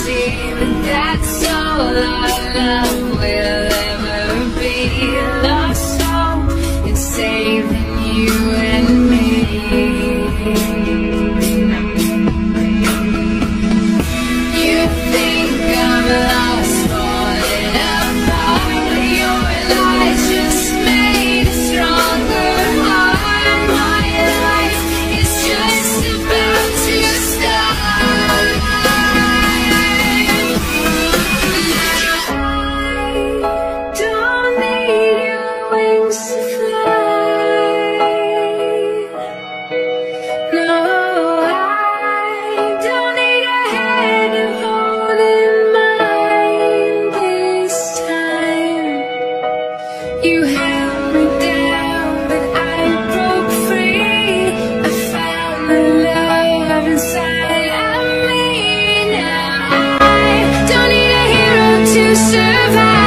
see that that's all our love will ever be. Lost hope in saving you and me. You think I'm lost, falling apart. Your lies just made a stronger heart. My life is just about to start. I don't need your wings to fly. No, I don't need a hand to hold in mine this time. You held me down, but I broke free. I found the love inside of me. Now I don't need a hero to survive.